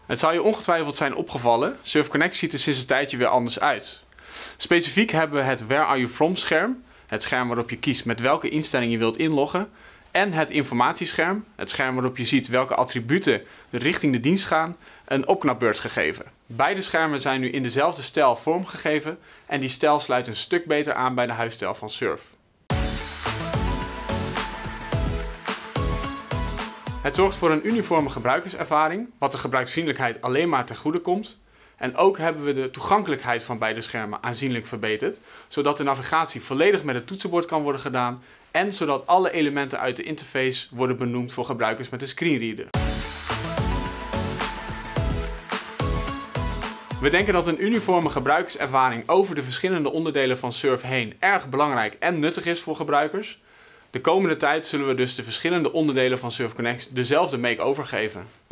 Het zal je ongetwijfeld zijn opgevallen, Surf Connect ziet er sinds een tijdje weer anders uit. Specifiek hebben we het Where Are You From scherm, het scherm waarop je kiest met welke instelling je wilt inloggen, en het informatiescherm, het scherm waarop je ziet welke attributen richting de dienst gaan, een opknapbeurt gegeven. Beide schermen zijn nu in dezelfde stijl vormgegeven en die stijl sluit een stuk beter aan bij de huisstijl van Surf. Het zorgt voor een uniforme gebruikerservaring, wat de gebruiksvriendelijkheid alleen maar ten goede komt. En ook hebben we de toegankelijkheid van beide schermen aanzienlijk verbeterd, zodat de navigatie volledig met het toetsenbord kan worden gedaan en zodat alle elementen uit de interface worden benoemd voor gebruikers met een screenreader. We denken dat een uniforme gebruikerservaring over de verschillende onderdelen van Surf heen erg belangrijk en nuttig is voor gebruikers. De komende tijd zullen we dus de verschillende onderdelen van Surf Connect dezelfde make-over geven.